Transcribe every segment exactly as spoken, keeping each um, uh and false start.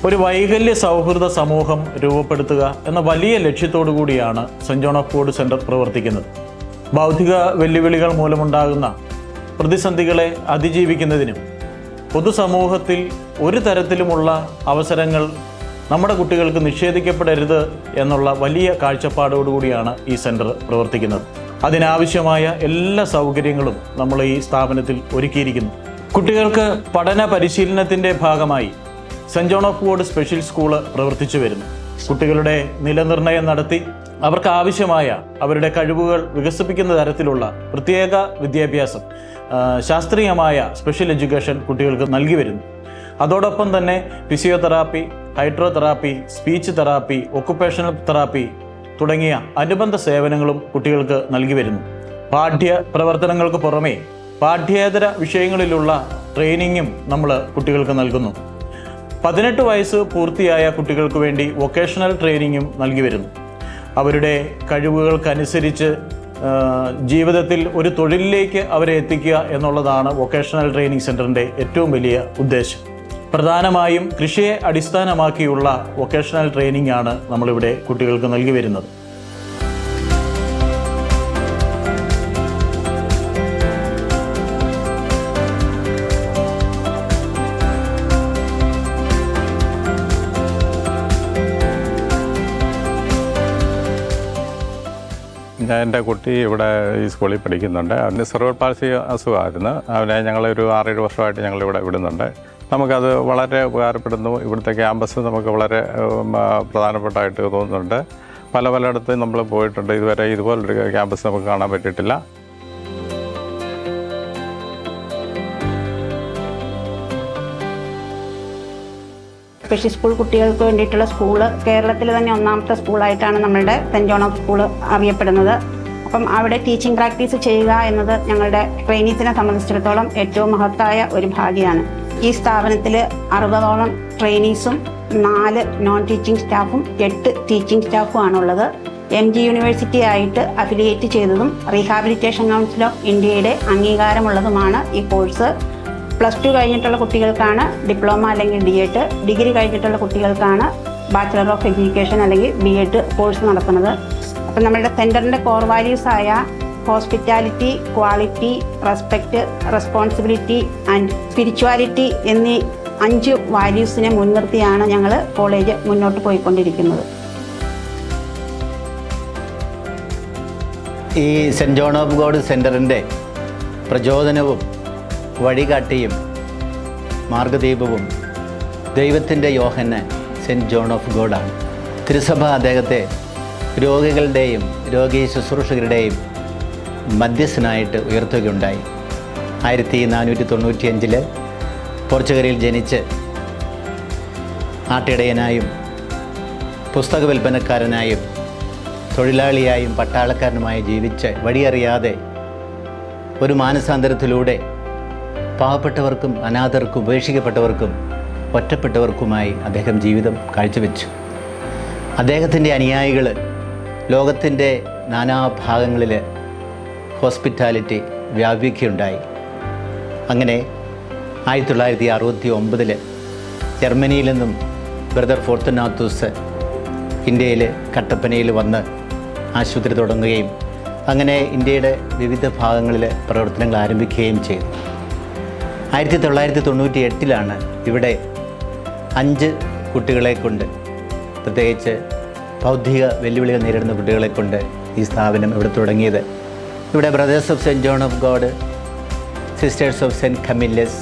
ഒരു വൈകല്യ സൗഹൃദ സമൂഹം രൂപപ്പെടുത്തുക എന്ന വലിയ ലക്ഷ്യത്തോടു കൂടിയാണ് Saint John of God centre പ്രവർത്തിക്കുന്നത്. ബൗദ്ധിക വെല്ലുവിളികൾ മൂലമുണ്ടാകുന്ന പ്രതിസന്ധികളെ അതിജീവിക്കുന്നതിനും പൊതുസമൂഹത്തിൽ ഒരു തരത്തിലുമുള്ള അവസരങ്ങൾ നമ്മുടെ കുട്ടികൾക്ക് നിഷേധിക്കപ്പെടരുത് എന്നുള്ള വലിയ കാഴ്ചപ്പാടോടുകൂടിയാണ് ഈ സെൻറ്റർ പ്രവർത്തിക്കുന്നത്. അതിനാവശ്യമായ എല്ലാ സൗകര്യങ്ങളും നമ്മൾ ഈ സ്ഥാപനത്തിൽ ഒരുക്കിയിരിക്കുന്നു. കുട്ടികൾക്ക് പഠന പരിശീലനത്തിൻ്റെ ഭാഗമായി Saint John of God special school പ്രവർത്തിച്ചു വരുന്നു. കുട്ടികളുടെ നിലനിർണ്ണയം നടത്തി അവർക്ക് ആവശ്യമായ അവരുടെ കഴിവുകൾ വികസിപ്പിക്കുന്ന തരത്തിലുള്ള പ്രത്യേക വിദ്യാഭ്യാസം, ശാസ്ത്രീയമായ സ്പെഷ്യൽ എഡ്യൂക്കേഷൻ കുട്ടികൾക്ക് നൽകി വരുന്നു. അതോടൊപ്പം തന്നെ physiotherapy, hydrotherapy, speech therapy, occupational therapy തുടങ്ങിയ അനുബന്ധ സേവനങ്ങളും കുട്ടികൾക്ക് നൽകി വരുന്നു. പാഠ്യ പ്രവർത്തനങ്ങൾക്ക് പുറമേ പാഠ്യേതര വിഷയങ്ങളിലുള്ള ട്രെയിനിങ്ങും നമ്മൾ കുട്ടികൾക്ക് നൽകുന്നു. പതിനെട്ട് വയസ്സ് പൂർത്തിയായ കുട്ടികൾക്ക് വേണ്ടി വൊക്കേഷണൽ ട്രെയിനിങ്ങും നൽകി വരുന്നു. അവരുടെ കഴിവുകൾക്കനുസരിച്ച് ജീവിതത്തിൽ ഒരു തൊഴിലിലേക്ക് അവരെ എത്തിക്കുക എന്നുള്ളതാണ് വൊക്കേഷണൽ ട്രെയിനിങ് സെൻറ്ററിൻ്റെ ഏറ്റവും വലിയ ഉദ്ദേശം. പ്രധാനമായും കൃഷിയെ അടിസ്ഥാനമാക്കിയുള്ള വൊക്കേഷണൽ ട്രെയിനിങ് ആണ് നമ്മളിവിടെ കുട്ടികൾക്ക് നൽകി വരുന്നത്. ഞാൻ എൻ്റെ കുട്ടി ഇവിടെ ഈ സ്കൂളിൽ പഠിക്കുന്നുണ്ട്. അവന് സെറിബ്രൽ പാൾസി അസുഖമായിരുന്നു. അവനെ ഞങ്ങളൊരു ആറേഴ് വർഷമായിട്ട് ഞങ്ങളിവിടെ വിടുന്നുണ്ട്. നമുക്കത് വളരെ ഉപകാരപ്പെടുന്നു. ഇവിടുത്തെ ക്യാമ്പസ് നമുക്ക് വളരെ പ്രധാനപ്പെട്ടായിട്ട് തോന്നുന്നുണ്ട്. പല പലയിടത്ത് നമ്മൾ പോയിട്ടുണ്ട്. ഇതുവരെ ഇതുപോലൊരു ക്യാമ്പസ് നമുക്ക് കാണാൻ പറ്റിയിട്ടില്ല. സ്പെഷ്യൽ സ്കൂൾ കുട്ടികൾക്ക് വേണ്ടിയിട്ടുള്ള സ്കൂള് കേരളത്തിൽ തന്നെ ഒന്നാമത്തെ സ്കൂളായിട്ടാണ് നമ്മളുടെ സെൻറ് ജോൺ ഓഫ് സ്കൂൾ അറിയപ്പെടുന്നത്. അപ്പം അവിടെ ടീച്ചിങ് പ്രാക്ടീസ് ചെയ്യുക എന്നത് ഞങ്ങളുടെ ട്രെയിനീസിനെ സംബന്ധിച്ചിടത്തോളം ഏറ്റവും മഹത്തായ ഒരു ഭാഗ്യമാണ്. ഈ സ്ഥാപനത്തിൽ അറുപതോളം ട്രെയിനീസും നാല് നോൺ ടീച്ചിങ് സ്റ്റാഫും എട്ട് ടീച്ചിങ് സ്റ്റാഫും ആണുള്ളത്. എം ജി യൂണിവേഴ്സിറ്റി ആയിട്ട് അഫിലിയേറ്റ് ചെയ്തതും റീഹാബിലിറ്റേഷൻ കൗൺസിൽ ഓഫ് ഇന്ത്യയുടെ അംഗീകാരമുള്ളതുമാണ് ഈ കോഴ്സ്. പ്ലസ് ടു കഴിഞ്ഞിട്ടുള്ള കുട്ടികൾക്കാണ് ഡിപ്ലോമ അല്ലെങ്കിൽ ഡി എഡ്, ഡിഗ്രി കഴിഞ്ഞിട്ടുള്ള കുട്ടികൾക്കാണ് ബാച്ചിലർ ഓഫ് എഡ്യൂക്കേഷൻ അല്ലെങ്കിൽ ബി എഡ് കോഴ്സ് നടത്തുന്നത്. അപ്പം നമ്മളുടെ സെൻറ്ററിൻ്റെ കോർ വാല്യൂസായ hospitality, quality, respect, responsibility and spirituality എന്നീ അഞ്ച് വാല്യൂസിനെ മുൻനിർത്തിയാണ് ഞങ്ങൾ കോളേജ് മുന്നോട്ട് പോയിക്കൊണ്ടിരിക്കുന്നത്. ഈ സെൻറ് ജോൺ ഓഫ് ഗോഡ് സെൻറ്ററിൻ്റെ പ്രചോദനവും വഴികാട്ടിയും മാർഗദീപവും ദൈവത്തിൻ്റെ യോഹന്നാൻ സെൻറ് ജോൺ ഓഫ് ഗോഡാണ്. തിരുസഭ അദ്ദേഹത്തെ രോഗികളുടെയും രോഗി ശുശ്രൂഷകരുടെയും മധ്യസ്ഥനായിട്ട് ഉയർത്തുകയുണ്ടായി. ആയിരത്തി നാനൂറ്റി തൊണ്ണൂറ്റി അഞ്ചില് പോർച്ചുഗലിൽ ജനിച്ച് ആട്ടിടയനായും പുസ്തക വിൽപ്പനക്കാരനായും തൊഴിലാളിയായും പട്ടാളക്കാരനുമായി ജീവിച്ച് വഴിയറിയാതെ ഒരു മാനസാന്തരത്തിലൂടെ പാവപ്പെട്ടവർക്കും അനാഥർക്കും ഉപേക്ഷിക്കപ്പെട്ടവർക്കും ഒറ്റപ്പെട്ടവർക്കുമായി അദ്ദേഹം ജീവിതം കാഴ്ചവെച്ചു. അദ്ദേഹത്തിൻ്റെ അനുയായികൾ ലോകത്തിൻ്റെ നാനാഭാഗങ്ങളിൽ ഹോസ്പിറ്റാലിറ്റി വ്യാപിക്കുകയുണ്ടായി. അങ്ങനെ ആയിരത്തി തൊള്ളായിരത്തി അറുപത്തി ഒമ്പതിൽ ജർമ്മനിയിൽ നിന്നും ബ്രദർ ഫോർത്തുനാത്തൂസ് ഇന്ത്യയിൽ കട്ടപ്പനയിൽ വന്ന് ആശുപത്രി തുടങ്ങുകയും അങ്ങനെ ഇന്ത്യയുടെ വിവിധ ഭാഗങ്ങളിൽ പ്രവർത്തനങ്ങൾ ആരംഭിക്കുകയും ചെയ്തു. ആയിരത്തി തൊള്ളായിരത്തി തൊണ്ണൂറ്റി എട്ടിലാണ് ഇവിടെ അഞ്ച് കുട്ടികളെ കൊണ്ട്, പ്രത്യേകിച്ച് ബൗദ്ധിക വെല്ലുവിളികൾ നേരിടുന്ന കുട്ടികളെ കൊണ്ട് ഈ സ്ഥാപനം ഇവിടെ തുടങ്ങിയത്. ഇവിടെ brothers of Saint John of God, sisters of Saint Camillus,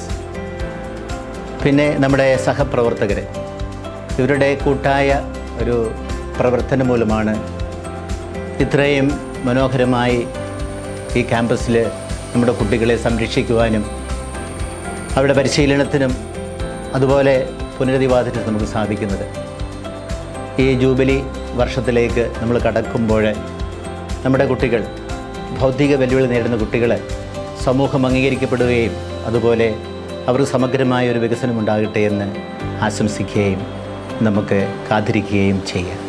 പിന്നെ നമ്മുടെ സഹപ്രവർത്തകർ, ഇവരുടെ കൂട്ടായ ഒരു പ്രവർത്തനം മൂലമാണ് ഇത്രയും മനോഹരമായി ഈ ക്യാമ്പസിൽ നമ്മുടെ കുട്ടികളെ സംരക്ഷിക്കുവാനും അവരുടെ പരിശീലനത്തിനും അതുപോലെ പുനരധിവാസത്തിനും നമുക്ക് സാധിക്കുന്നത്. ഈ ജൂബിലി വർഷത്തിലേക്ക് നമ്മൾ കടക്കുമ്പോൾ നമ്മുടെ കുട്ടികൾ, ഭൗതിക വെല്ലുവിളി നേരിടുന്ന കുട്ടികൾ സമൂഹം അംഗീകരിക്കപ്പെടുകയും അതുപോലെ അവർക്ക് സമഗ്രമായ ഒരു വികസനം ഉണ്ടാകട്ടെ എന്ന് ആശംസിക്കുകയും നമുക്ക് കാത്തിരിക്കുകയും ചെയ്യാം.